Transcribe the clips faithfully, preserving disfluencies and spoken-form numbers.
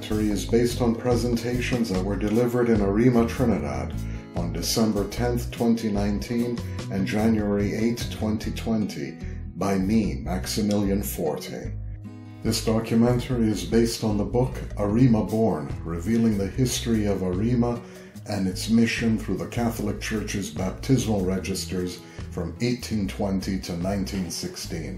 documentary is based on presentations that were delivered in Arima, Trinidad on December tenth, twenty nineteen and January eighth, twenty twenty by me, Maximilian Forte. This documentary is based on the book Arima Born, revealing the history of Arima and its mission through the Catholic Church's baptismal registers from eighteen twenty to nineteen sixteen.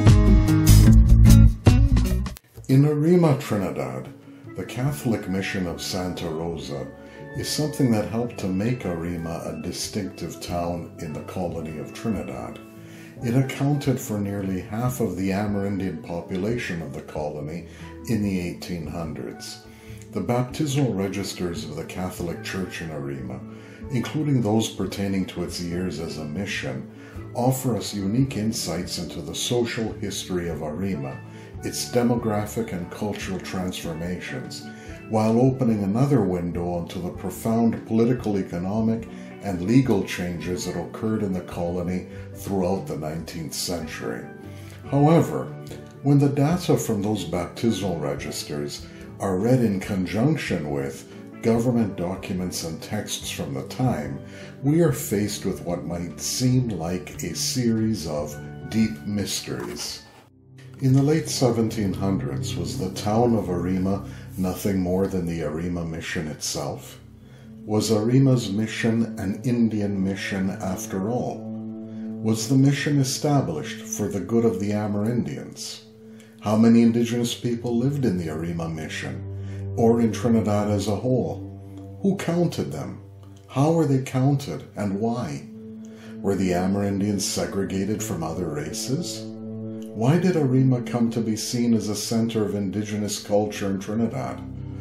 In Arima, Trinidad, the Catholic mission of Santa Rosa is something that helped to make Arima a distinctive town in the colony of Trinidad. It accounted for nearly half of the Amerindian population of the colony in the eighteen hundreds. The baptismal registers of the Catholic Church in Arima, including those pertaining to its years as a mission, offer us unique insights into the social history of Arima, its demographic and cultural transformations, while opening another window onto the profound political, economic, and legal changes that occurred in the colony throughout the nineteenth century. However, when the data from those baptismal registers are read in conjunction with government documents and texts from the time, we are faced with what might seem like a series of deep mysteries. In the late seventeen hundreds, was the town of Arima nothing more than the Arima Mission itself? Was Arima's mission an Indian mission after all? Was the mission established for the good of the Amerindians? How many indigenous people lived in the Arima Mission, or in Trinidad as a whole? Who counted them? How were they counted, and why? Were the Amerindians segregated from other races? Why did Arima come to be seen as a center of indigenous culture in Trinidad?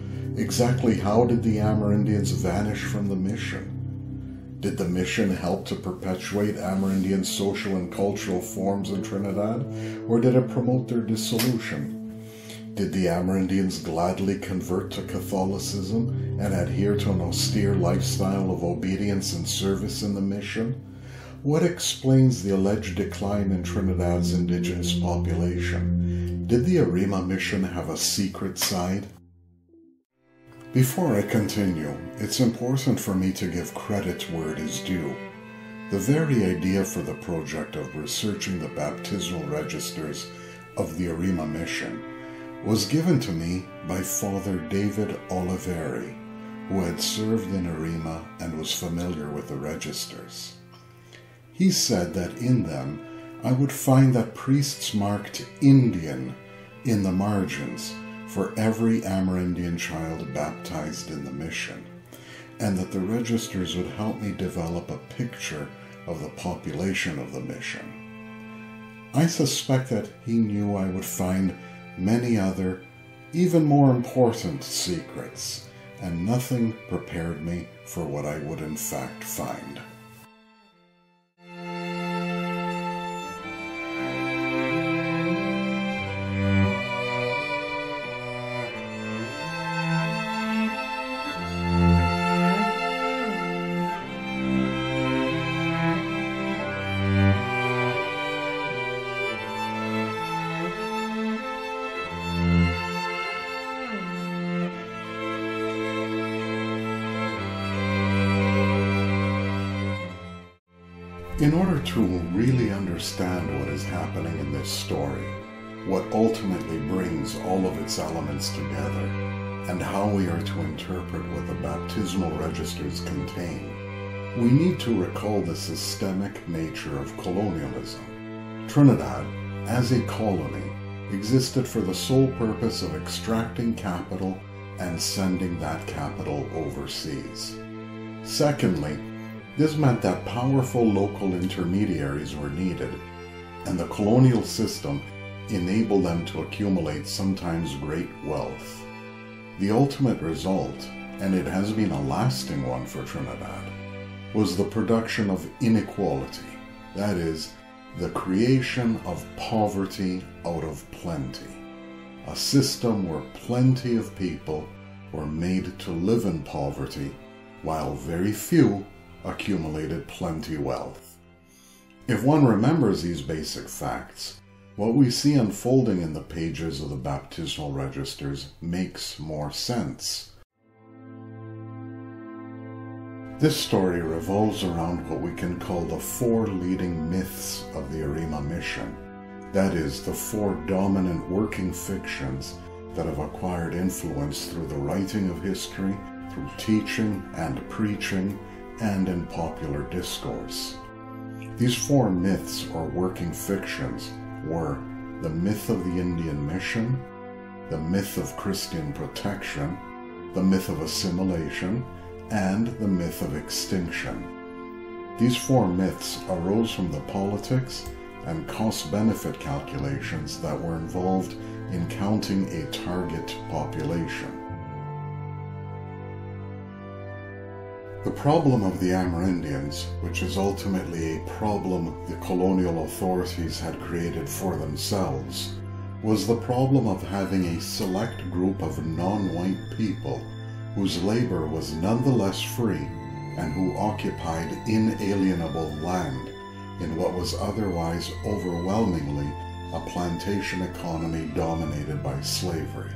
Exactly how did the Amerindians vanish from the mission? Did the mission help to perpetuate Amerindian social and cultural forms in Trinidad, or did it promote their dissolution? Did the Amerindians gladly convert to Catholicism and adhere to an austere lifestyle of obedience and service in the mission? What explains the alleged decline in Trinidad's indigenous population? Did the Arima Mission have a secret side? Before I continue, it's important for me to give credit where it is due. The very idea for the project of researching the baptismal registers of the Arima Mission was given to me by Father David Oliveri, who had served in Arima and was familiar with the registers. He said that in them I would find that priests marked Indian in the margins for every Amerindian child baptized in the mission, and that the registers would help me develop a picture of the population of the mission. I suspect that he knew I would find many other, even more important secrets, and nothing prepared me for what I would in fact find. In order to really understand what is happening in this story, what ultimately brings all of its elements together, and how we are to interpret what the baptismal registers contain, we need to recall the systemic nature of colonialism. Trinidad, as a colony, existed for the sole purpose of extracting capital and sending that capital overseas. Secondly, this meant that powerful local intermediaries were needed, and the colonial system enabled them to accumulate sometimes great wealth. The ultimate result, and it has been a lasting one for Trinidad, was the production of inequality, that is, the creation of poverty out of plenty, a system where plenty of people were made to live in poverty, while very few accumulated plenty wealth. If one remembers these basic facts, What we see unfolding in the pages of the baptismal registers makes more sense. This story revolves around what we can call the four leading myths of the Arima Mission. That is, the four dominant working fictions that have acquired influence through the writing of history, through teaching and preaching, and in popular discourse. These four myths or working fictions were the myth of the Indian mission, the myth of Christian protection, the myth of assimilation, and the myth of extinction. These four myths arose from the politics and cost-benefit calculations that were involved in counting a target population. The problem of the Amerindians, which is ultimately a problem the colonial authorities had created for themselves, was the problem of having a select group of non-white people whose labor was nonetheless free and who occupied inalienable land in what was otherwise overwhelmingly a plantation economy dominated by slavery.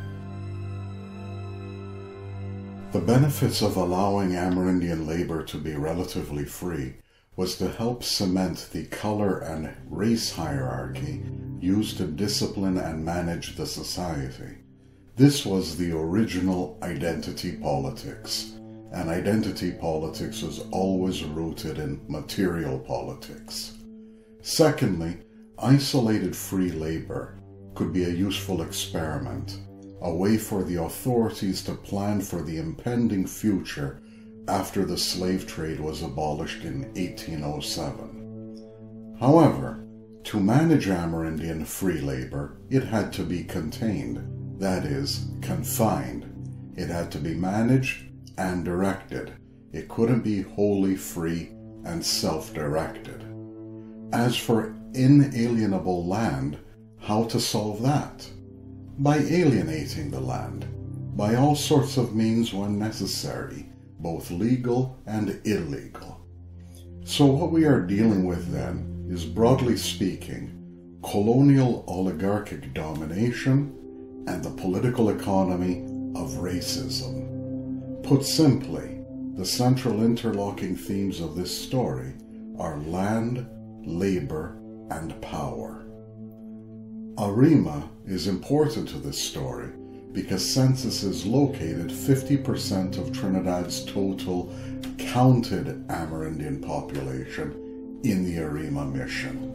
The benefits of allowing Amerindian labor to be relatively free was to help cement the color and race hierarchy used to discipline and manage the society. This was the original identity politics, and identity politics was always rooted in material politics. Secondly, isolated free labor could be a useful experiment, a way for the authorities to plan for the impending future after the slave trade was abolished in eighteen oh seven. However, to manage Amerindian free labor, it had to be contained, that is, confined. It had to be managed and directed. It couldn't be wholly free and self-directed. As for inalienable land, how to solve that? By alienating the land, by all sorts of means when necessary, both legal and illegal. So what we are dealing with then is, broadly speaking, colonial oligarchic domination and the political economy of racism. Put simply, the central interlocking themes of this story are land, labor, and power. Arima is important to this story because censuses located fifty percent of Trinidad's total counted Amerindian population in the Arima Mission.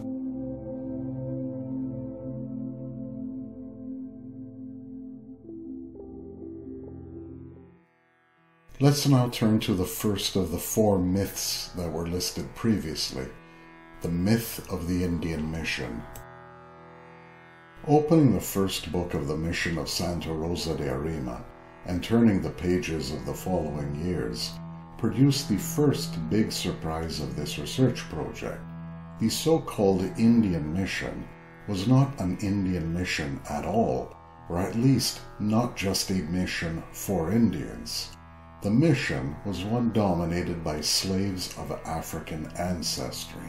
Let's now turn to the first of the four myths that were listed previously, the myth of the Indian mission. Opening the first book of the mission of Santa Rosa de Arima and turning the pages of the following years produced the first big surprise of this research project. The so-called Indian mission was not an Indian mission at all, or at least not just a mission for Indians. The mission was one dominated by slaves of African ancestry.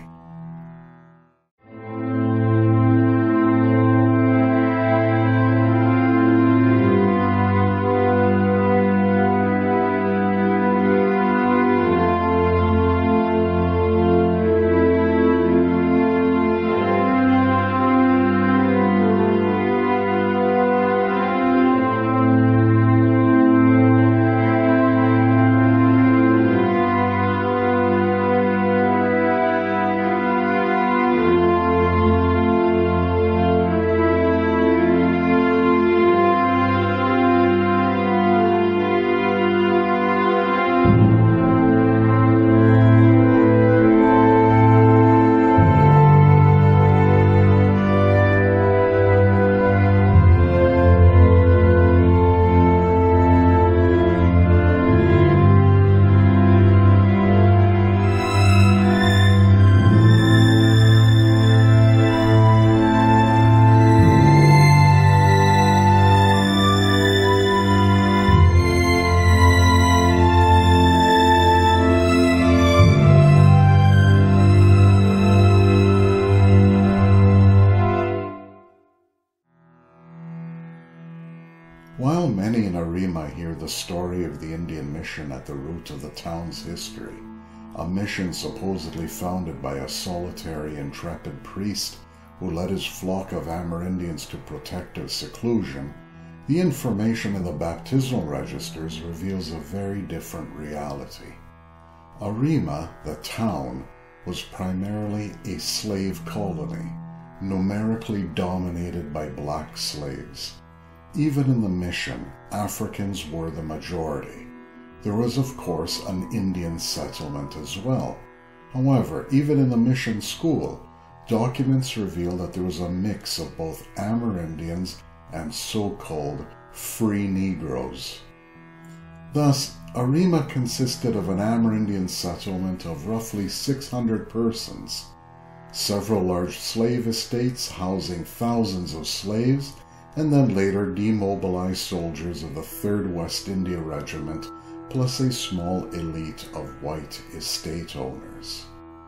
the story of the Indian mission at the root of the town's history, a mission supposedly founded by a solitary, intrepid priest who led his flock of Amerindians to protective seclusion, the information in the baptismal registers reveals a very different reality. Arima, the town, was primarily a slave colony, numerically dominated by black slaves. Even in the mission, Africans were the majority. There was, of course, an Indian settlement as well. However, even in the mission school, documents reveal that there was a mix of both Amerindians and so-called free Negroes. Thus, Arima consisted of an Amerindian settlement of roughly six hundred persons, several large slave estates housing thousands of slaves, and then later demobilized soldiers of the third West India Regiment, plus a small elite of white estate owners.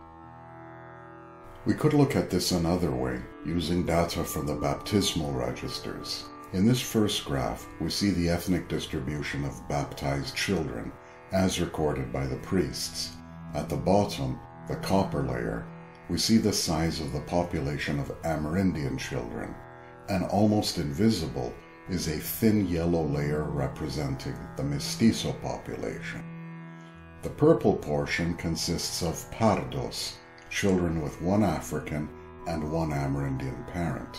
We could look at this another way, using data from the baptismal registers. In this first graph, we see the ethnic distribution of baptized children, as recorded by the priests. At the bottom, the copper layer, we see the size of the population of Amerindian children, and almost invisible is a thin yellow layer representing the mestizo population. The purple portion consists of pardos, children with one African and one Amerindian parent.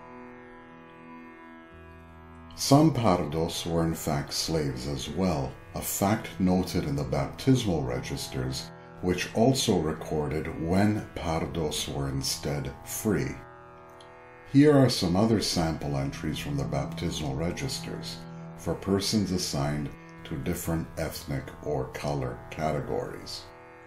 Some pardos were in fact slaves as well, a fact noted in the baptismal registers, which also recorded when pardos were instead free. Here are some other sample entries from the baptismal registers for persons assigned to different ethnic or color categories.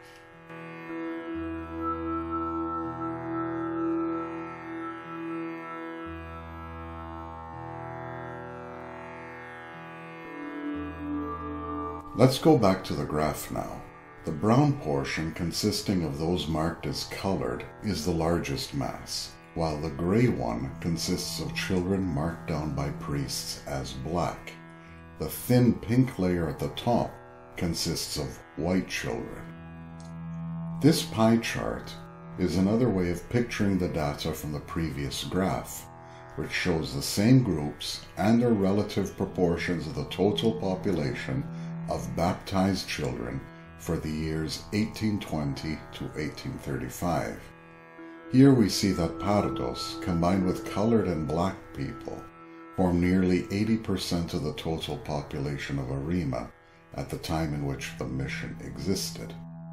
Let's go back to the graph now. The brown portion, consisting of those marked as colored, is the largest mass, while the gray one consists of children marked down by priests as black. The thin pink layer at the top consists of white children. This pie chart is another way of picturing the data from the previous graph, which shows the same groups and their relative proportions of the total population of baptized children for the years eighteen twenty to eighteen thirty-five. Here we see that pardos, combined with colored and black people, form nearly eighty percent of the total population of Arima at the time in which the mission existed.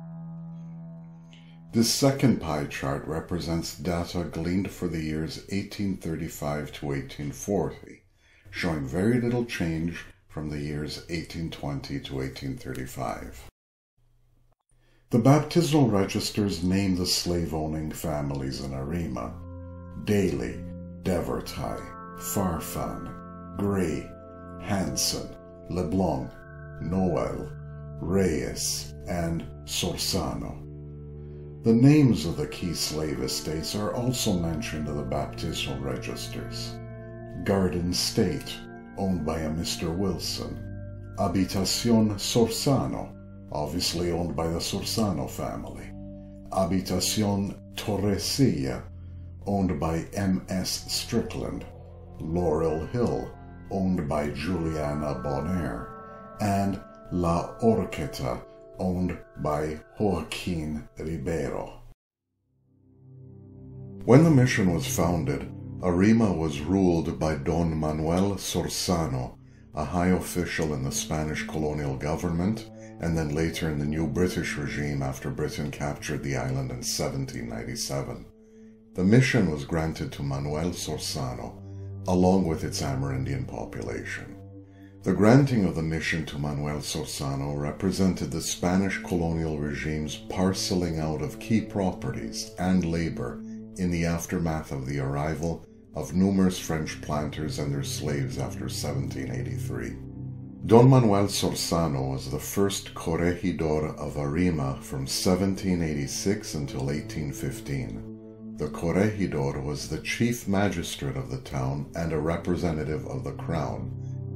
This second pie chart represents data gleaned for the years eighteen thirty-five to eighteen forty, showing very little change from the years eighteen twenty to eighteen thirty-five. The baptismal registers name the slave-owning families in Arima: Daly, Devertai, Farfan, Gray, Hanson, LeBlanc, Noel, Reyes, and Sorsano. The names of the key slave estates are also mentioned in the baptismal registers: Garden State, owned by a Mister Wilson; Habitación Sorsano, obviously owned by the Sorsano family; Habitación Torrecilla, owned by M S Strickland; Laurel Hill, owned by Juliana Bonaire; and La Orqueta, owned by Joaquin Ribeiro. When the mission was founded, Arima was ruled by Don Manuel Sorsano, a high official in the Spanish colonial government, and then later in the new British regime after Britain captured the island in seventeen ninety-seven. The mission was granted to Manuel Sorsano, along with its Amerindian population. The granting of the mission to Manuel Sorsano represented the Spanish colonial regime's parceling out of key properties and labor in the aftermath of the arrival of numerous French planters and their slaves after seventeen eighty-three. Don Manuel Sorsano was the first corregidor of Arima from seventeen eighty-six until eighteen fifteen. The corregidor was the chief magistrate of the town and a representative of the crown,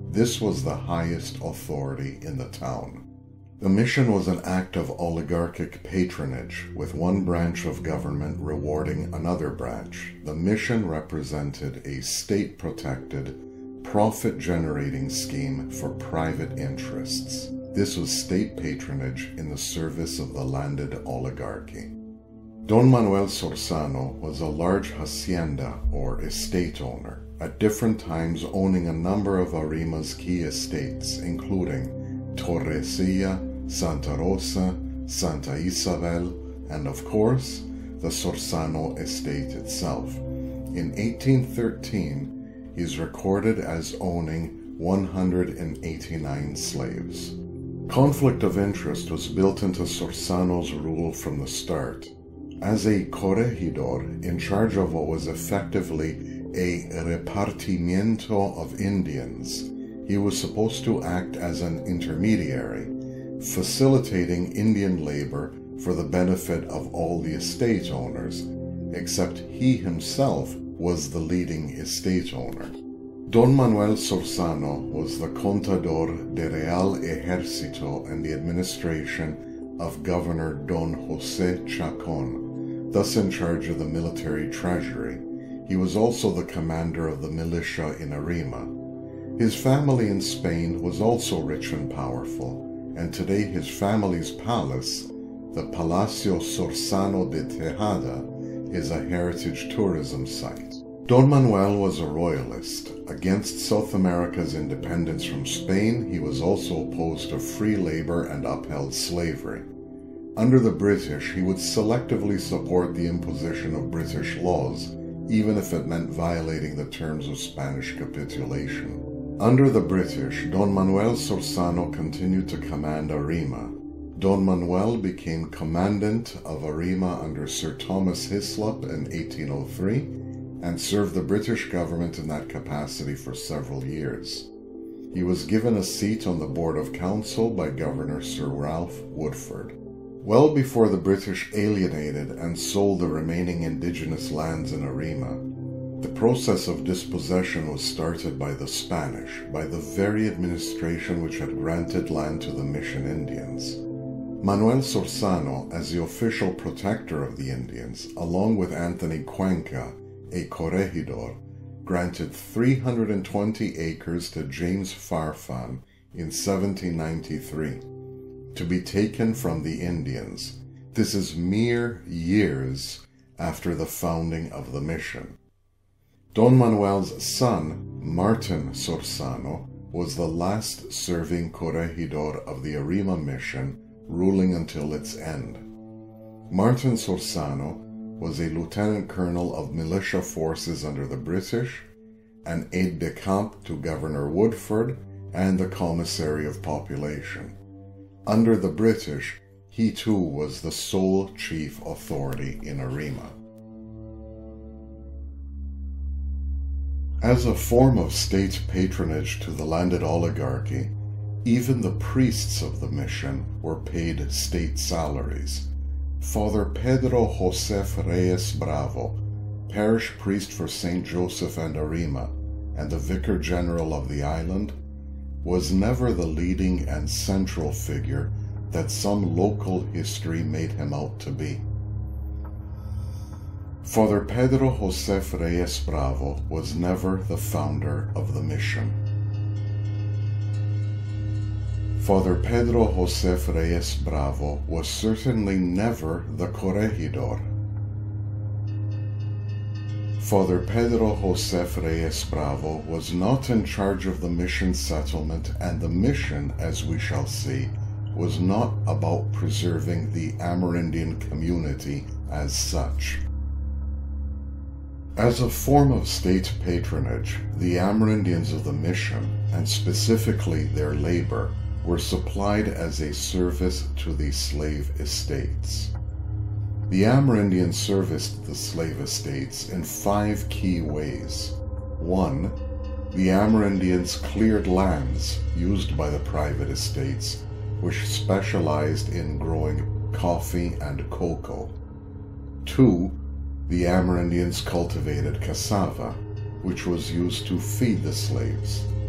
This was the highest authority in the town. The mission was an act of oligarchic patronage, with one branch of government rewarding another branch. The mission represented a state-protected, profit-generating scheme for private interests. This was state patronage in the service of the landed oligarchy. Don Manuel Sorsano was a large hacienda or estate owner, at different times owning a number of Arima's key estates, including Torrecilla, Santa Rosa, Santa Isabel, and of course, the Sorsano estate itself. In eighteen thirteen, he is recorded as owning one hundred eighty-nine slaves. Conflict of interest was built into Sorsano's rule from the start. As a corregidor in charge of what was effectively a repartimiento of Indians, he was supposed to act as an intermediary, facilitating Indian labor for the benefit of all the estate owners, except he himself was the leading estate owner. Don Manuel Sorsano was the contador de Real Ejército and the administration of Governor Don José Chacon, thus in charge of the military treasury. He was also the commander of the militia in Arima. His family in Spain was also rich and powerful, and today his family's palace, the Palacio Sorsano de Tejada, is a heritage tourism site. Don Manuel was a royalist. Against South America's independence from Spain, he was also opposed to free labor and upheld slavery. Under the British, he would selectively support the imposition of British laws, even if it meant violating the terms of Spanish capitulation. Under the British, Don Manuel Sorsano continued to command Arima. Don Manuel became commandant of Arima under Sir Thomas Hislop in eighteen oh three and served the British government in that capacity for several years. He was given a seat on the Board of Council by Governor Sir Ralph Woodford. Well before the British alienated and sold the remaining indigenous lands in Arima, the process of dispossession was started by the Spanish, by the very administration which had granted land to the Mission Indians. Manuel Sorsano, as the official protector of the Indians, along with Anthony Cuenca, a corregidor, granted three hundred twenty acres to James Farfan in seventeen ninety-three, to be taken from the Indians. This is mere years after the founding of the mission. Don Manuel's son, Martin Sorsano, was the last serving corregidor of the Arima Mission, ruling until its end. Martin Sorsano was a lieutenant colonel of militia forces under the British, an aide-de-camp to Governor Woodford, and the commissary of population. Under the British, he too was the sole chief authority in Arima. As a form of state patronage to the landed oligarchy, even the priests of the mission were paid state salaries. Father Pedro Josef Reyes Bravo, parish priest for Saint Joseph and Arima, and the vicar general of the island, was never the leading and central figure that some local history made him out to be. Father Pedro Josef Reyes Bravo was never the founder of the mission. Father Pedro Josef Reyes Bravo was certainly never the corregidor. Father Pedro Josef Reyes Bravo was not in charge of the mission settlement, and the mission, as we shall see, was not about preserving the Amerindian community as such. As a form of state patronage, the Amerindians of the mission, and specifically their labor, were supplied as a service to the slave estates. The Amerindians serviced the slave estates in five key ways. One, the Amerindians cleared lands used by the private estates, which specialized in growing coffee and cocoa. Two, the Amerindians cultivated cassava, which was used to feed the slaves.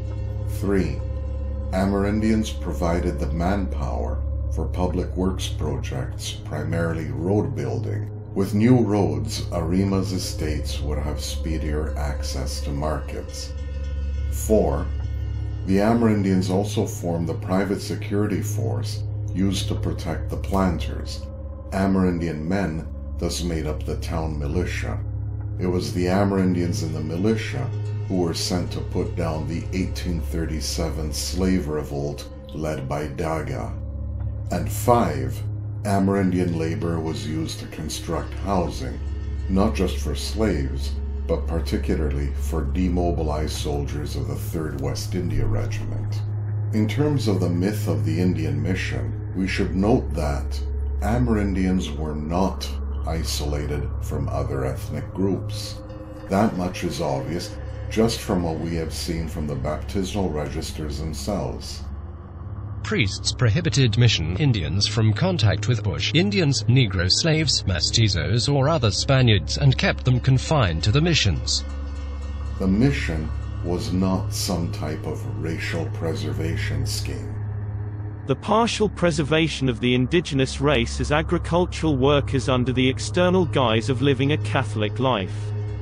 Three, Amerindians provided the manpower for public works projects, primarily road building. With new roads, Arima's estates would have speedier access to markets. Four, the Amerindians also formed the private security force used to protect the planters. Amerindian men thus made up the town militia. It was the Amerindians in the militia who were sent to put down the eighteen thirty-seven slave revolt led by Daga. And five, Amerindian labor was used to construct housing, not just for slaves, but particularly for demobilized soldiers of the third West India Regiment. In terms of the myth of the Indian mission, we should note that Amerindians were not isolated from other ethnic groups. That much is obvious just from what we have seen from the baptismal registers themselves. Priests prohibited mission Indians from contact with bush Indians, Negro slaves, mestizos, or other Spaniards, and kept them confined to the missions. The mission was not some type of racial preservation scheme. The partial preservation of the indigenous race as agricultural workers under the external guise of living a Catholic life.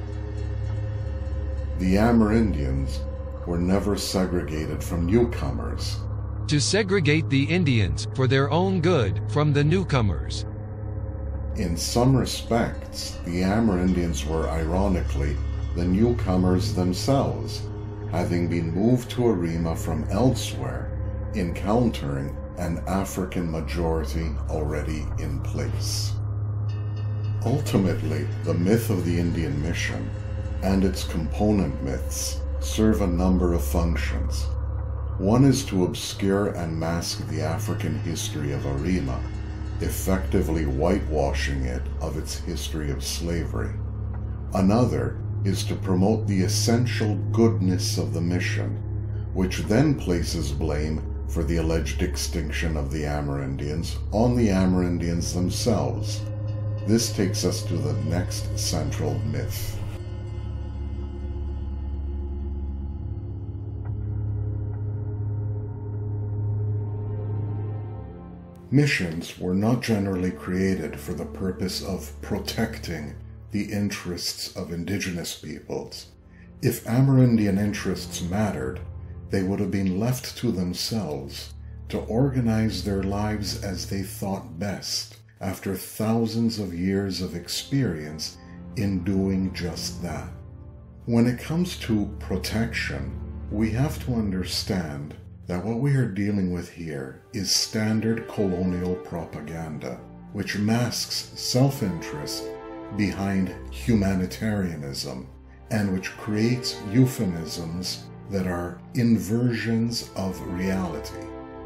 The Amerindians were never segregated from newcomers. To segregate the Indians for their own good from the newcomers. In some respects, the Amerindians were ironically the newcomers themselves, having been moved to Arima from elsewhere, encountering an African majority already in place. Ultimately, the myth of the Indian mission and its component myths serve a number of functions. One is to obscure and mask the African history of Arima, effectively whitewashing it of its history of slavery. Another is to promote the essential goodness of the mission, which then places blame for the alleged extinction of the Amerindians on the Amerindians themselves. This takes us to the next central myth. Missions were not generally created for the purpose of protecting the interests of indigenous peoples. If Amerindian interests mattered, they would have been left to themselves to organize their lives as they thought best after thousands of years of experience in doing just that. When it comes to protection, we have to understand that what we are dealing with here is standard colonial propaganda, which masks self-interest behind humanitarianism and which creates euphemisms that are inversions of reality.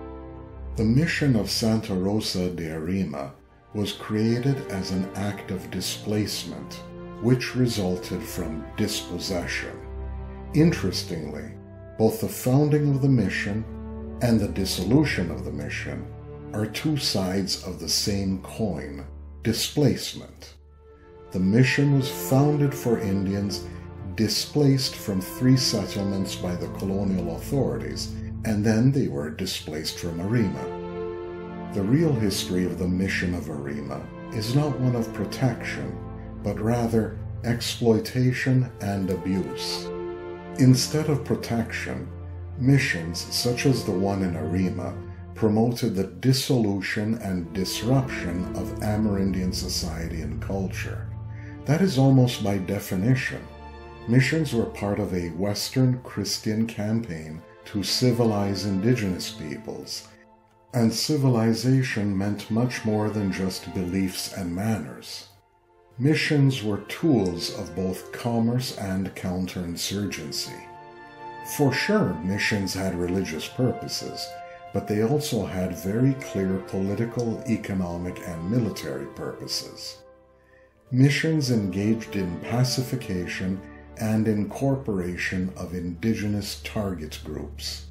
The mission of Santa Rosa de Arima was created as an act of displacement, which resulted from dispossession. Interestingly, both the founding of the mission and the dissolution of the mission are two sides of the same coin, displacement. The mission was founded for Indians displaced from three settlements by the colonial authorities, and then they were displaced from Arima. The real history of the mission of Arima is not one of protection, but rather exploitation and abuse. Instead of protection, missions such as the one in Arima promoted the dissolution and disruption of Amerindian society and culture. That is almost by definition. Missions were part of a Western Christian campaign to civilize indigenous peoples, and civilization meant much more than just beliefs and manners. Missions were tools of both commerce and counterinsurgency. For sure, missions had religious purposes, but they also had very clear political, economic, and military purposes. Missions engaged in pacification and incorporation of indigenous target groups.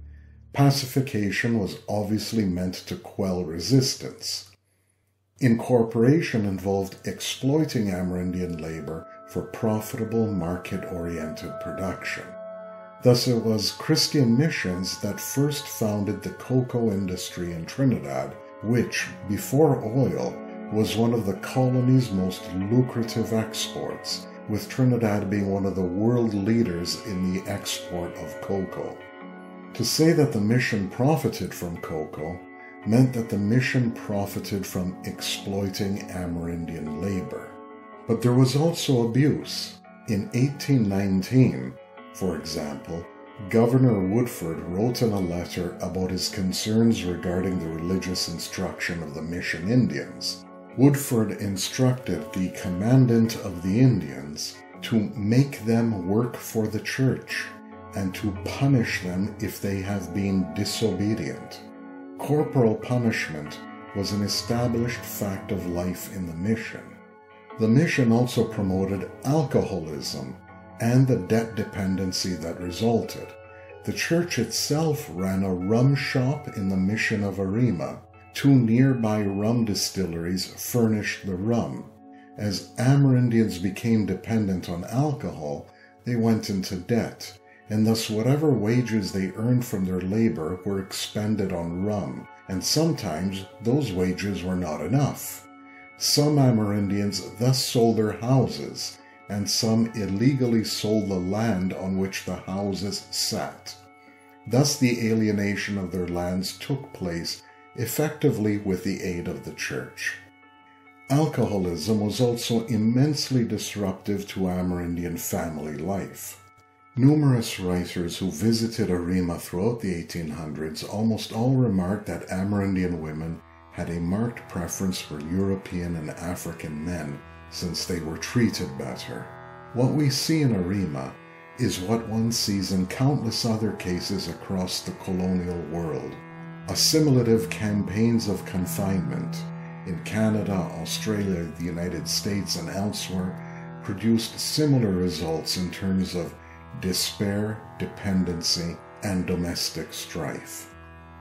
Pacification was obviously meant to quell resistance. Incorporation involved exploiting Amerindian labor for profitable market-oriented production. Thus it was Christian missions that first founded the cocoa industry in Trinidad, which, before oil, was one of the colony's most lucrative exports, with Trinidad being one of the world leaders in the export of cocoa. To say that the mission profited from cocoa meant that the mission profited from exploiting Amerindian labor. But there was also abuse. In eighteen nineteen, for example, Governor Woodford wrote in a letter about his concerns regarding the religious instruction of the mission Indians. Woodford instructed the commandant of the Indians to make them work for the church and to punish them if they have been disobedient. Corporal punishment was an established fact of life in the mission. The mission also promoted alcoholism and the debt dependency that resulted. The church itself ran a rum shop in the mission of Arima. Two nearby rum distilleries furnished the rum. As Amerindians became dependent on alcohol, they went into debt, and thus whatever wages they earned from their labor were expended on rum, and sometimes those wages were not enough. Some Amerindians thus sold their houses, and some illegally sold the land on which the houses sat. Thus the alienation of their lands took place effectively with the aid of the church. Alcoholism was also immensely disruptive to Amerindian family life. Numerous writers who visited Arima throughout the eighteen hundreds almost all remarked that Amerindian women had a marked preference for European and African men since they were treated better. What we see in Arima is what one sees in countless other cases across the colonial world. Assimilative campaigns of confinement in Canada, Australia, the United States, and elsewhere produced similar results in terms of despair, dependency, and domestic strife.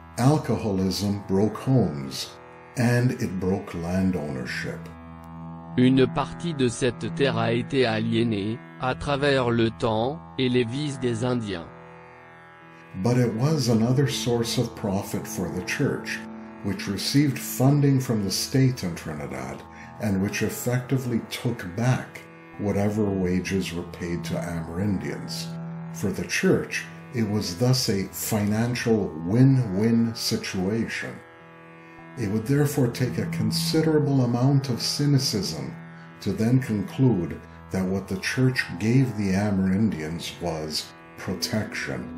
Alcoholism broke homes, and it broke land ownership. Une partie de cette terre a été aliénée, à travers le temps, et les vices des Indiens. But it was another source of profit for the church, which received funding from the state in Trinidad, and which effectively took back whatever wages were paid to Amerindians. For the church, it was thus a financial win-win situation. It would therefore take a considerable amount of cynicism to then conclude that what the church gave the Amerindians was protection.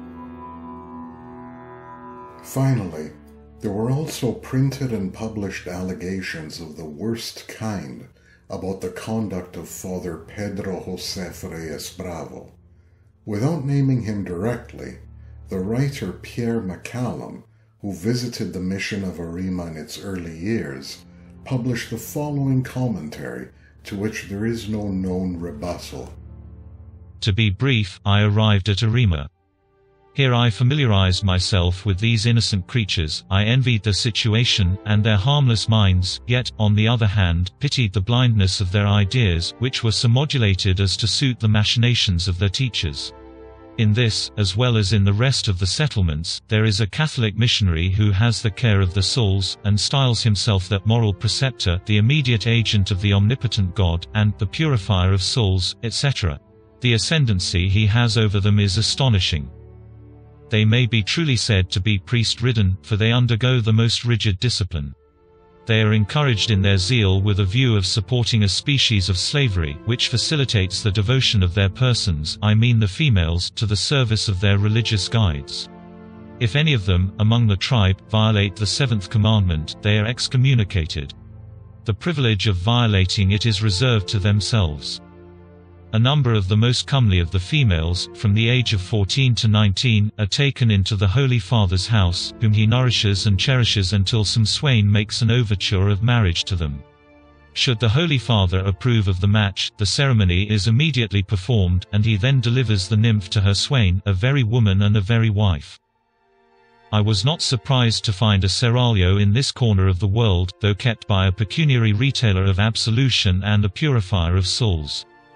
Finally, there were also printed and published allegations of the worst kind about the conduct of Father Pedro José Reyes Bravo. Without naming him directly, the writer Pierre McCallum, who visited the mission of Arima in its early years, published the following commentary, to which there is no known rebuttal. To be brief, I arrived at Arima. Here I familiarized myself with these innocent creatures. I envied their situation and their harmless minds, yet, on the other hand, pitied the blindness of their ideas, which were so modulated as to suit the machinations of their teachers. In this, as well as in the rest of the settlements, there is a Catholic missionary who has the care of the souls, and styles himself that moral preceptor, the immediate agent of the omnipotent God, and the purifier of souls, et cetera. The ascendancy he has over them is astonishing. They may be truly said to be priest-ridden, for they undergo the most rigid discipline. They are encouraged in their zeal with a view of supporting a species of slavery, which facilitates the devotion of their persons, I mean the females, to the service of their religious guides. If any of them, among the tribe, violate the seventh commandment, they are excommunicated. The privilege of violating it is reserved to themselves. A number of the most comely of the females, from the age of fourteen to nineteen, are taken into the Holy Father's house, whom he nourishes and cherishes until some swain makes an overture of marriage to them. Should the Holy Father approve of the match, the ceremony is immediately performed, and he then delivers the nymph to her swain, a very woman and a very wife. I was not surprised to find a seraglio in this corner of the world, though kept by a pecuniary retailer of absolution and a purifier of souls.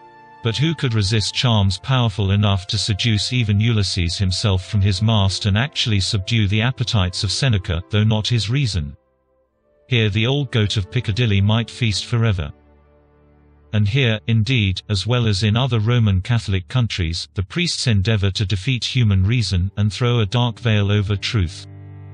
But who could resist charms powerful enough to seduce even Ulysses himself from his mast and actually subdue the appetites of Seneca, though not his reason? Here the old goat of Piccadilly might feast forever. And here, indeed, as well as in other Roman Catholic countries, the priests endeavor to defeat human reason, and throw a dark veil over truth.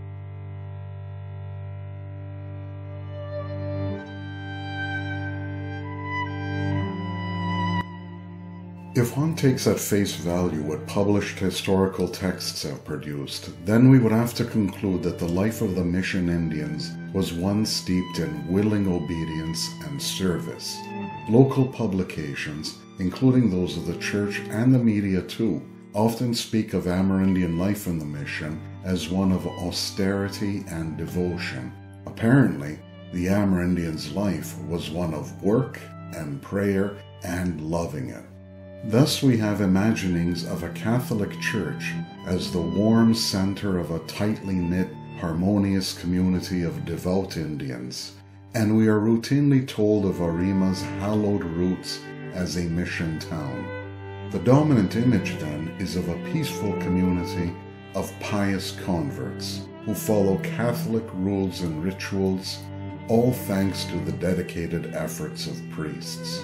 If one takes at face value what published historical texts have produced, then we would have to conclude that the life of the Mission Indians was one steeped in willing obedience and service. Local publications, including those of the church and the media too, often speak of Amerindian life in the mission as one of austerity and devotion. Apparently, the Amerindians' life was one of work and prayer and loving it. Thus we have imaginings of a Catholic Church as the warm center of a tightly knit, harmonious community of devout Indians, and we are routinely told of Arima's hallowed roots as a mission town. The dominant image, then, is of a peaceful community of pious converts who follow Catholic rules and rituals, all thanks to the dedicated efforts of priests.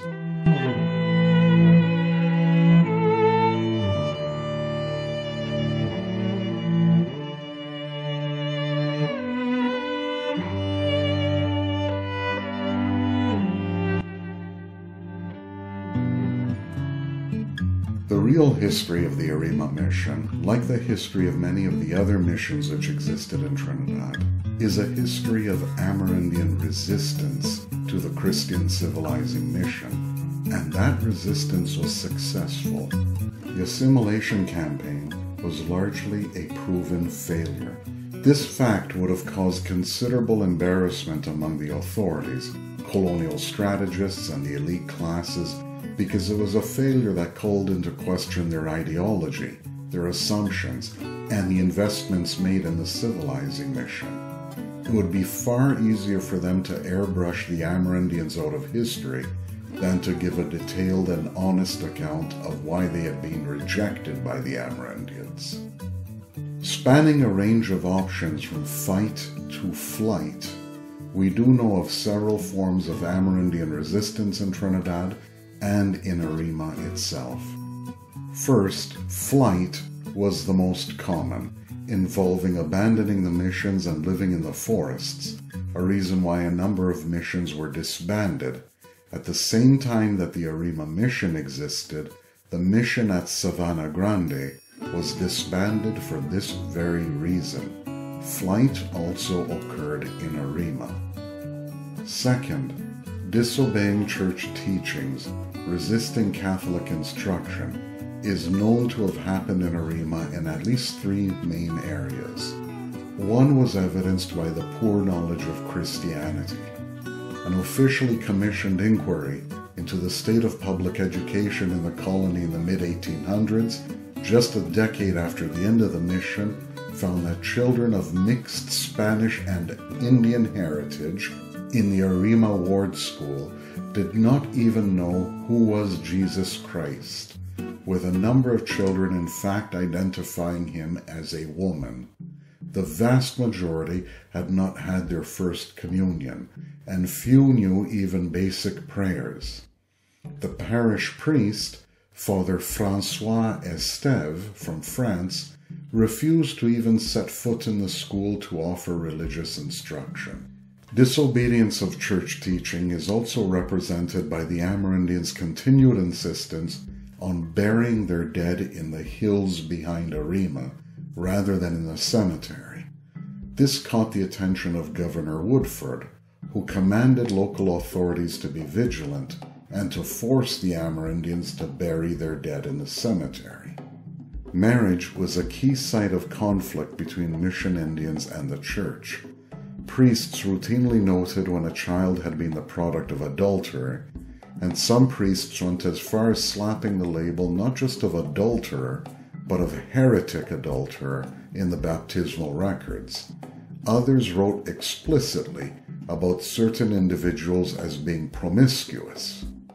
The real history of the Arima Mission, like the history of many of the other missions which existed in Trinidad, is a history of Amerindian resistance to the Christian civilizing mission, and that resistance was successful. The assimilation campaign was largely a proven failure. This fact would have caused considerable embarrassment among the authorities, colonial strategists, and the elite classes, because it was a failure that called into question their ideology, their assumptions, and the investments made in the civilizing mission. It would be far easier for them to airbrush the Amerindians out of history than to give a detailed and honest account of why they had been rejected by the Amerindians. Spanning a range of options from fight to flight, we do know of several forms of Amerindian resistance in Trinidad and in Arima itself. First, flight was the most common, involving abandoning the missions and living in the forests, a reason why a number of missions were disbanded. At the same time that the Arima Mission existed, the mission at Savannah Grande was disbanded for this very reason. Flight also occurred in Arima. Second, disobeying church teachings, resisting Catholic instruction, is known to have happened in Arima in at least three main areas. One was evidenced by the poor knowledge of Christianity. An officially commissioned inquiry into the state of public education in the colony in the mid eighteen hundreds, just a decade after the end of the mission, found that children of mixed Spanish and Indian heritage in the Arima Ward School did not even know who was Jesus Christ, with a number of children in fact identifying him as a woman. The vast majority had not had their first communion, and few knew even basic prayers. The parish priest, Father François Estève from France, refused to even set foot in the school to offer religious instruction. Disobedience of church teaching is also represented by the Amerindians' continued insistence on burying their dead in the hills behind Arima rather than in the cemetery. This caught the attention of Governor Woodford, who commanded local authorities to be vigilant and to force the Amerindians to bury their dead in the cemetery. Marriage was a key site of conflict between Mission Indians and the church. Priests routinely noted when a child had been the product of adulterer, and some priests went as far as slapping the label not just of adulterer, but of heretic adulterer in the baptismal records. Others wrote explicitly about certain individuals as being promiscuous.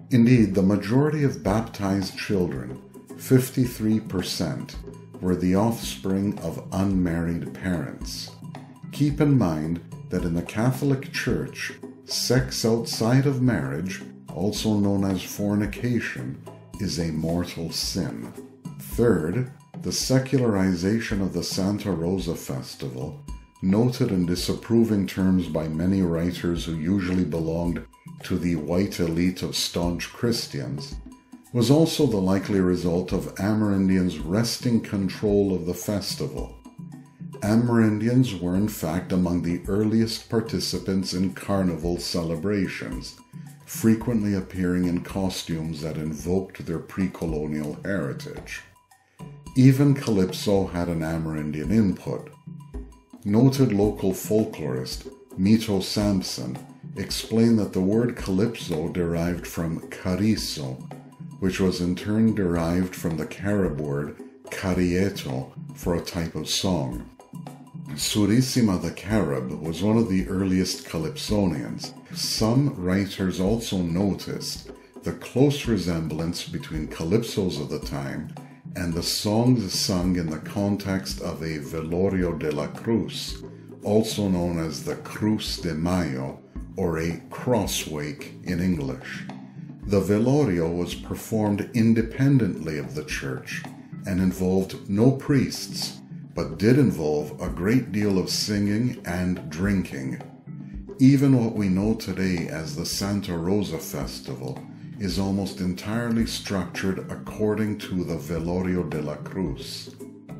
Indeed, the majority of baptized children, fifty-three percent, were the offspring of unmarried parents. Keep in mind that in the Catholic Church, sex outside of marriage, also known as fornication, is a mortal sin. Third, the secularization of the Santa Rosa festival, noted in disapproving terms by many writers who usually belonged to the white elite of staunch Christians, was also the likely result of Amerindians wresting control of the festival. Amerindians were in fact among the earliest participants in carnival celebrations, frequently appearing in costumes that invoked their pre-colonial heritage. Even Calypso had an Amerindian input. Noted local folklorist Mito Sampson explained that the word Calypso derived from Cariso, which was in turn derived from the Carib word Carieto for a type of song. Surissima the Carib was one of the earliest Calypsonians. Some writers also noticed the close resemblance between calypsos of the time and the songs sung in the context of a Velorio de la Cruz, also known as the Cruz de Mayo, or a cross wake in English. The Velorio was performed independently of the church and involved no priests, but did involve a great deal of singing and drinking. Even what we know today as the Santa Rosa Festival is almost entirely structured according to the Velorio de la Cruz.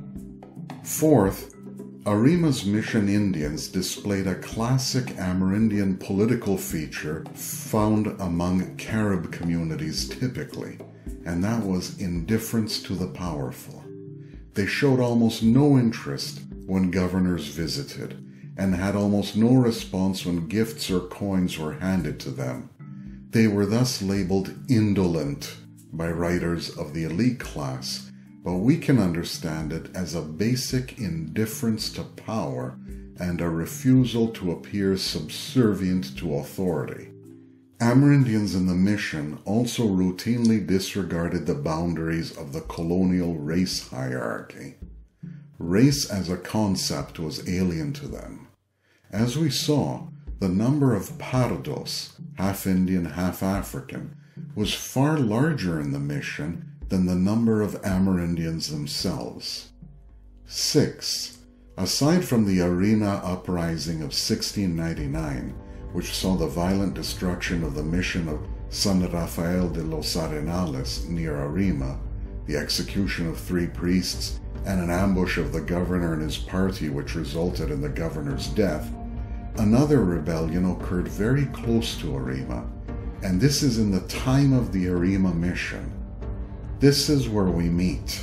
Fourth, Arima's Mission Indians displayed a classic Amerindian political feature found among Carib communities typically, and that was indifference to the powerful. They showed almost no interest when governors visited, and had almost no response when gifts or coins were handed to them. They were thus labeled indolent by writers of the elite class, but we can understand it as a basic indifference to power and a refusal to appear subservient to authority. Amerindians in the mission also routinely disregarded the boundaries of the colonial race hierarchy. Race as a concept was alien to them. As we saw, the number of pardos, half Indian, half African, was far larger in the mission than the number of Amerindians themselves. Six, aside from the Arima uprising of sixteen ninety-nine, which saw the violent destruction of the mission of San Rafael de los Arenales near Arima, the execution of three priests, and an ambush of the governor and his party which resulted in the governor's death, another rebellion occurred very close to Arima, and this is in the time of the Arima Mission. This is where we meet.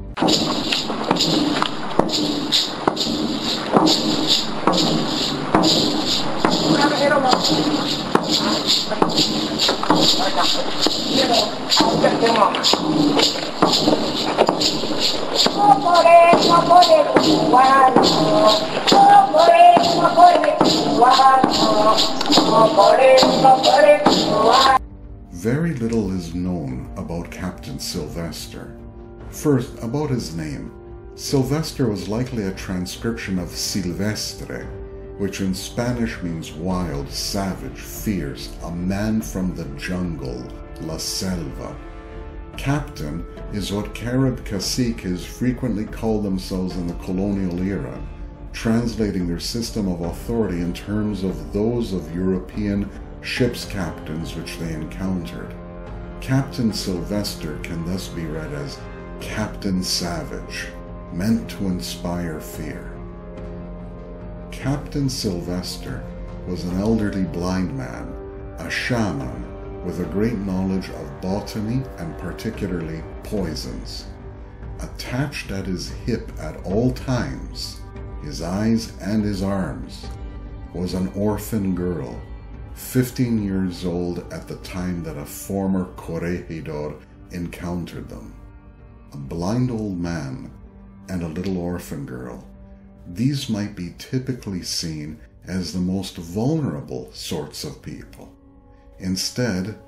Very little is known about Captain Sylvester. First, about his name. Sylvester was likely a transcription of Silvestre, which in Spanish means wild, savage, fierce, a man from the jungle, la selva. Captain is what Carib caciques frequently called themselves in the colonial era, translating their system of authority in terms of those of European ship's captains which they encountered. Captain Sylvester can thus be read as Captain Savage, meant to inspire fear. Captain Sylvester was an elderly blind man, a shaman with a great knowledge of botany and particularly poisons. Attached at his hip at all times, his eyes and his arms, was an orphan girl, fifteen years old at the time that a former corregidor encountered them. A blind old man and a little orphan girl. These might be typically seen as the most vulnerable sorts of people. Instead,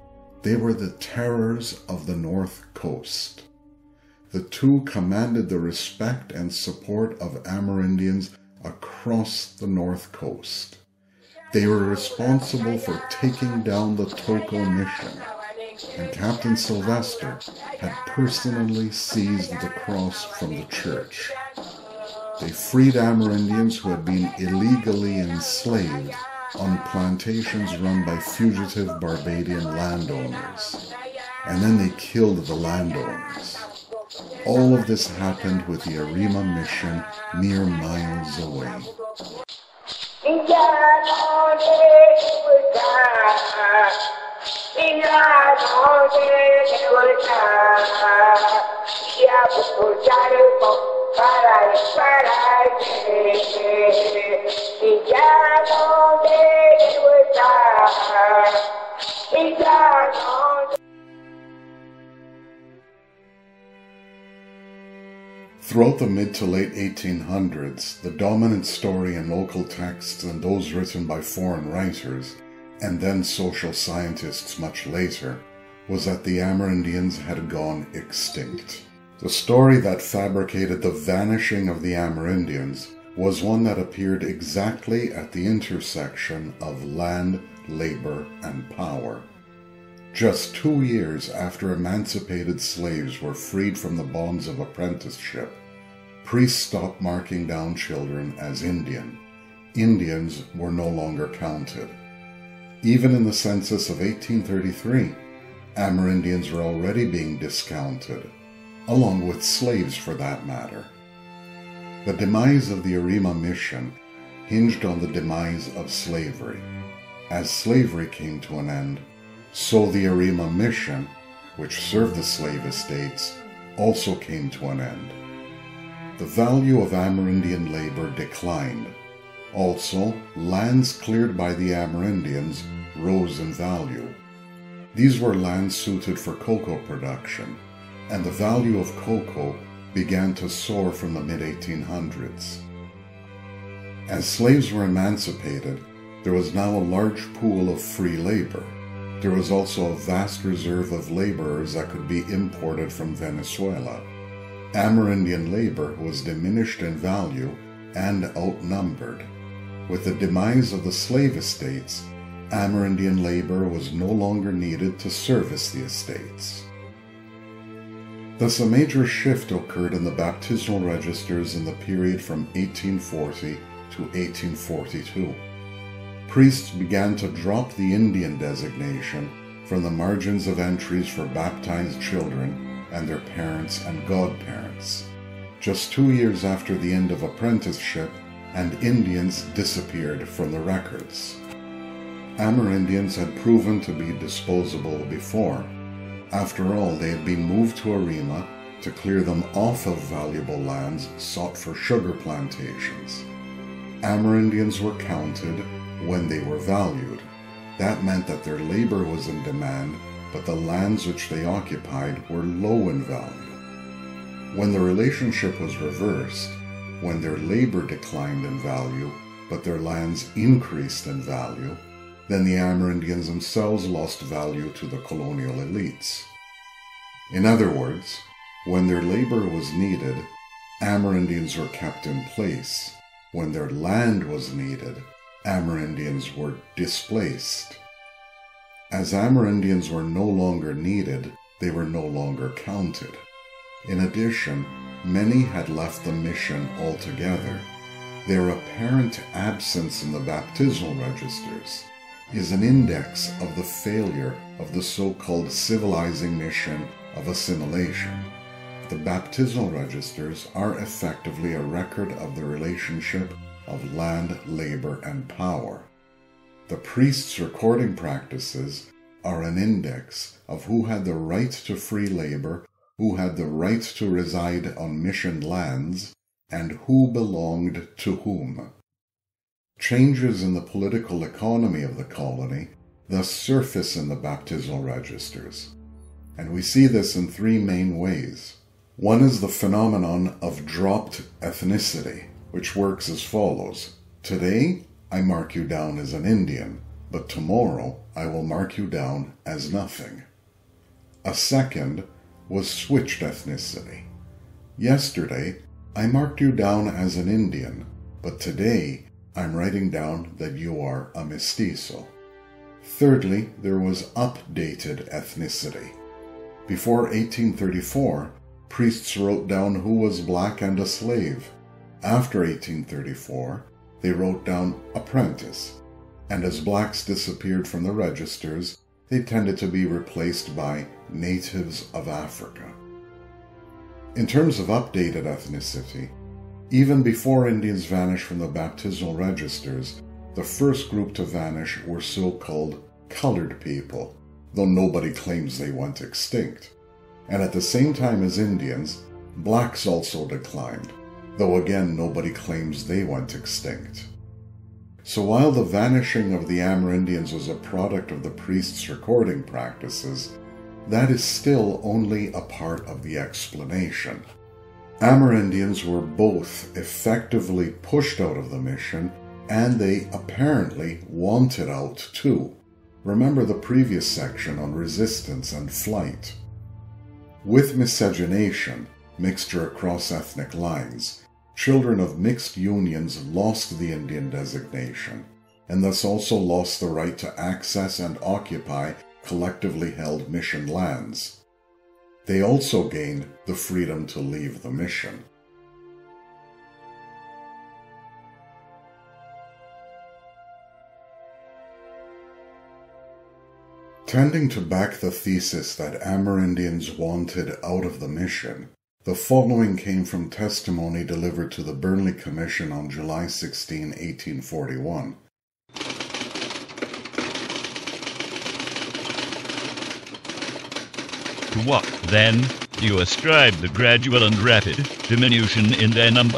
They were the terrors of the North Coast. The two commanded the respect and support of Amerindians across the North Coast. They were responsible for taking down the Toko Mission, and Captain Sylvester had personally seized the cross from the church. They freed Amerindians who had been illegally enslaved on plantations run by fugitive Barbadian landowners, and then they killed the landowners. All of this happened with the Arima Mission mere miles away. Throughout the mid to late eighteen hundreds, the dominant story in local texts and those written by foreign writers, and then social scientists much later, was that the Amerindians had gone extinct. The story that fabricated the vanishing of the Amerindians was one that appeared exactly at the intersection of land, labor, and power. Just two years after emancipated slaves were freed from the bonds of apprenticeship, priests stopped marking down children as Indian. Indians were no longer counted. Even in the census of eighteen thirty-three, Amerindians were already being discounted, along with slaves for that matter. The demise of the Arima Mission hinged on the demise of slavery. As slavery came to an end, so the Arima Mission, which served the slave estates, also came to an end. The value of Amerindian labor declined. Also, lands cleared by the Amerindians rose in value. These were lands suited for cocoa production, and the value of cocoa began to soar from the mid eighteen hundreds. As slaves were emancipated, there was now a large pool of free labor. There was also a vast reserve of laborers that could be imported from Venezuela. Amerindian labor was diminished in value and outnumbered. With the demise of the slave estates, Amerindian labor was no longer needed to service the estates. Thus, a major shift occurred in the baptismal registers in the period from eighteen forty to eighteen forty-two. Priests began to drop the Indian designation from the margins of entries for baptized children and their parents and godparents. Just two years after the end of apprenticeship, and Indians disappeared from the records. Amerindians had proven to be disposable before. After all, they had been moved to Arima to clear them off of valuable lands sought for sugar plantations. Amerindians were counted when they were valued. That meant that their labor was in demand, but the lands which they occupied were low in value. When the relationship was reversed, when their labor declined in value, but their lands increased in value, then the Amerindians themselves lost value to the colonial elites. In other words, when their labor was needed, Amerindians were kept in place. When their land was needed, Amerindians were displaced. As Amerindians were no longer needed, they were no longer counted. In addition, many had left the mission altogether. Their apparent absence in the baptismal registers is an index of the failure of the so-called civilizing mission of assimilation. The baptismal registers are effectively a record of the relationship of land, labor, and power. The priests' recording practices are an index of who had the right to free labor, who had the right to reside on mission lands, and who belonged to whom. Changes in the political economy of the colony thus surface in the baptismal registers, and we see this in three main ways. One is the phenomenon of dropped ethnicity, which works as follows. Today, I mark you down as an Indian, but tomorrow I will mark you down as nothing. A second was switched ethnicity. Yesterday, I marked you down as an Indian, but today I'm writing down that you are a mestizo. Thirdly, there was updated ethnicity. Before eighteen thirty-four, priests wrote down who was black and a slave. After eighteen thirty-four, they wrote down apprentice, and as blacks disappeared from the registers, they tended to be replaced by natives of Africa. In terms of updated ethnicity, even before Indians vanished from the baptismal registers, the first group to vanish were so-called colored people, though nobody claims they went extinct. And at the same time as Indians, blacks also declined, though again nobody claims they went extinct. So while the vanishing of the Amerindians was a product of the priests' recording practices, that is still only a part of the explanation. Amerindians were both effectively pushed out of the mission, and they apparently wanted out too. Remember the previous section on resistance and flight. With miscegenation, mixture across ethnic lines, children of mixed unions lost the Indian designation, and thus also lost the right to access and occupy collectively held mission lands. They also gained the freedom to leave the mission. Tending to back the thesis that Amerindians wanted out of the mission, the following came from testimony delivered to the Burnley Commission on July sixteenth, eighteen forty-one. To what, then, do you ascribe the gradual and rapid diminution in their number?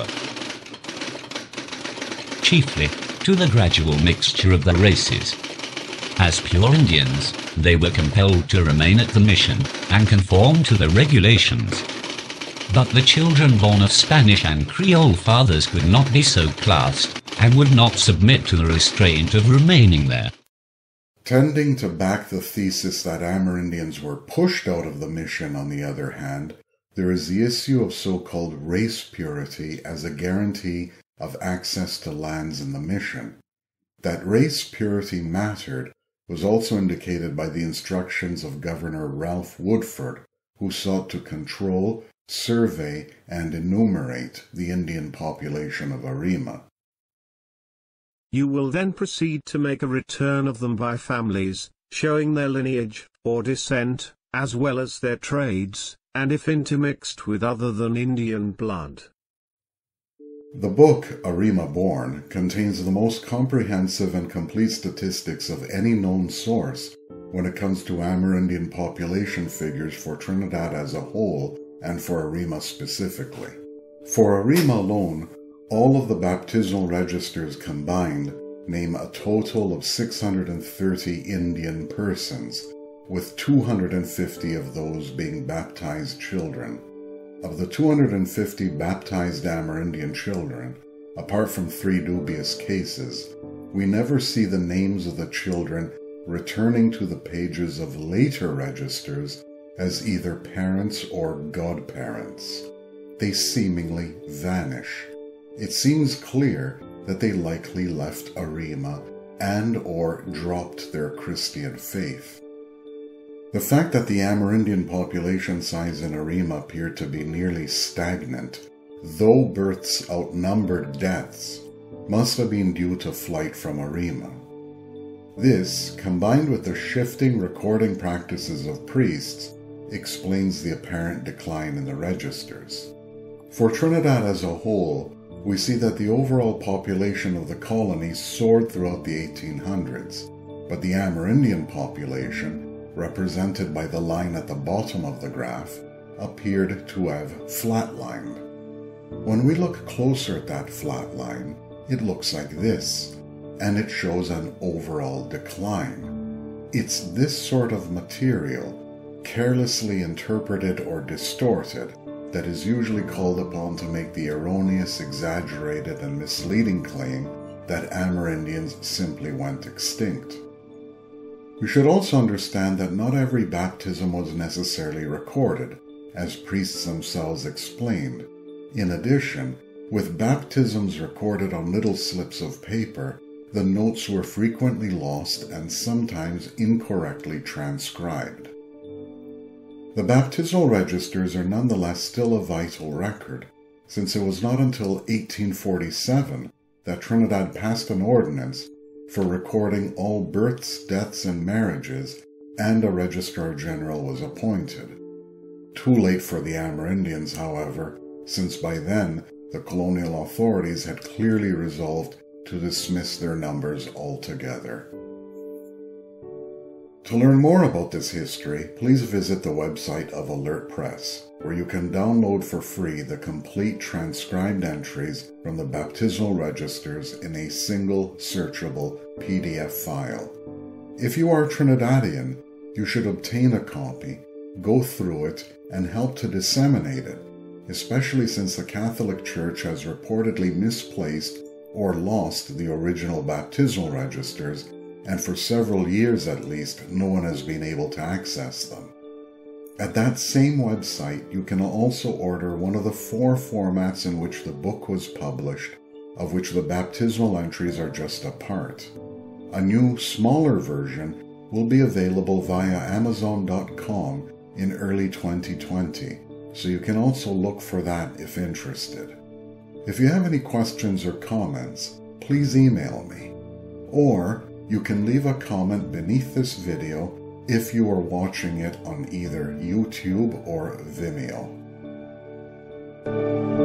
Chiefly to the gradual mixture of the races. As pure Indians, they were compelled to remain at the mission and conform to the regulations. But the children born of Spanish and Creole fathers could not be so classed, and would not submit to the restraint of remaining there. Tending to back the thesis that Amerindians were pushed out of the mission, on the other hand, there is the issue of so-called race purity as a guarantee of access to lands in the mission. That race purity mattered was also indicated by the instructions of Governor Ralph Woodford, who sought to control, survey, and enumerate the Indian population of Arima. You will then proceed to make a return of them by families, showing their lineage, or descent, as well as their trades, and if intermixed with other than Indian blood. The book, Arima Born, contains the most comprehensive and complete statistics of any known source when it comes to Amerindian population figures for Trinidad as a whole and for Arima specifically. For Arima alone, all of the baptismal registers combined name a total of six hundred thirty Indian persons, with two hundred fifty of those being baptized children. Of the two hundred fifty baptized Amerindian children, apart from three dubious cases, we never see the names of the children returning to the pages of later registers as either parents or godparents. They seemingly vanish. It seems clear that they likely left Arima and or dropped their Christian faith. The fact that the Amerindian population size in Arima appeared to be nearly stagnant, though births outnumbered deaths, must have been due to flight from Arima. This, combined with the shifting recording practices of priests, explains the apparent decline in the registers. For Trinidad as a whole, we see that the overall population of the colony soared throughout the eighteen hundreds, but the Amerindian population, represented by the line at the bottom of the graph, appeared to have flatlined. When we look closer at that flat line, it looks like this, and it shows an overall decline. It's this sort of material, carelessly interpreted or distorted, that is usually called upon to make the erroneous, exaggerated, and misleading claim that Amerindians simply went extinct. You should also understand that not every baptism was necessarily recorded, as priests themselves explained. In addition, with baptisms recorded on little slips of paper, the notes were frequently lost and sometimes incorrectly transcribed. The baptismal registers are nonetheless still a vital record, since it was not until eighteen forty-seven that Trinidad passed an ordinance for recording all births, deaths, and marriages, and a registrar general was appointed. Too late for the Amerindians, however, since by then the colonial authorities had clearly resolved to dismiss their numbers altogether. To learn more about this history, please visit the website of Alert Press, where you can download for free the complete transcribed entries from the baptismal registers in a single searchable P D F file. If you are Trinidadian, you should obtain a copy, go through it, and help to disseminate it, especially since the Catholic Church has reportedly misplaced or lost the original baptismal registers, and for several years at least, no one has been able to access them. At that same website, you can also order one of the four formats in which the book was published, of which the baptismal entries are just a part. A new, smaller version will be available via Amazon dot com in early twenty twenty, so you can also look for that if interested. If you have any questions or comments, please email me, or you can leave a comment beneath this video if you are watching it on either YouTube or Vimeo.